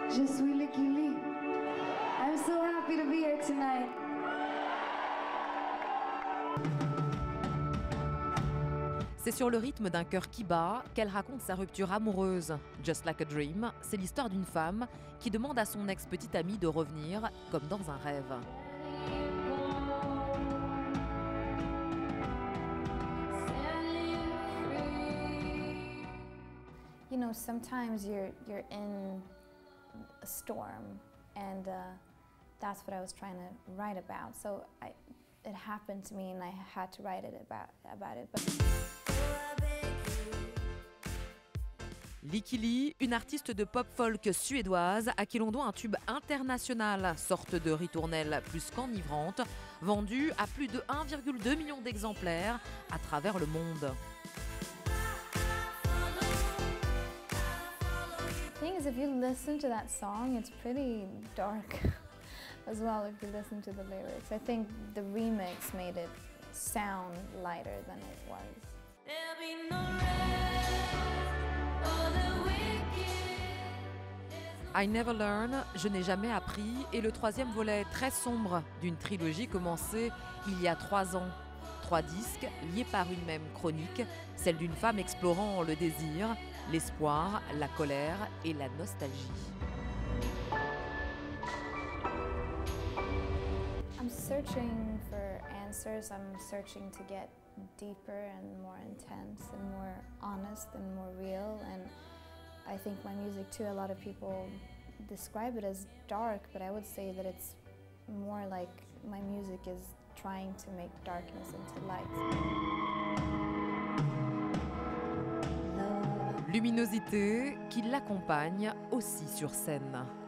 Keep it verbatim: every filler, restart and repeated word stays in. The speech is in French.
Je suis Lykke Li. I'm so happy to be here tonight. C'est sur le rythme d'un cœur qui bat qu'elle raconte sa rupture amoureuse. Just Like a Dream, c'est l'histoire d'une femme qui demande à son ex-petite amie de revenir comme dans un rêve. You know, sometimes you're you're in a storm, and uh, that's what I was trying to write about. So I, it happened to me, and I had to write it about about it. But Lykke Li, une artiste de pop folk suédoise à qui l'on doit un tube international, sorte de ritournelle plus qu'enivrante, vendue à plus de un virgule deux million d'exemplaires à travers le monde. the thing is, if you listen to that song, it's pretty dark as well if you listen to the lyrics. I think the remix made it sound lighter than it was. There'll be no rest for the wicked. I Never Learn, Je n'ai jamais appris, est le troisième volet très sombre d'une trilogie commencée il y a trois ans. Trois disques liés par une même chronique, celle d'une femme explorant le désir, l'espoir, la colère et la nostalgie. I'm searching for answers. I'm searching to get deeper and more intense and more honest and more real. And I think my music too, a lot of people describe it as dark, but I would say that it's more like my music is trying to make darkness into light. Luminosité qui l'accompagne aussi sur scène.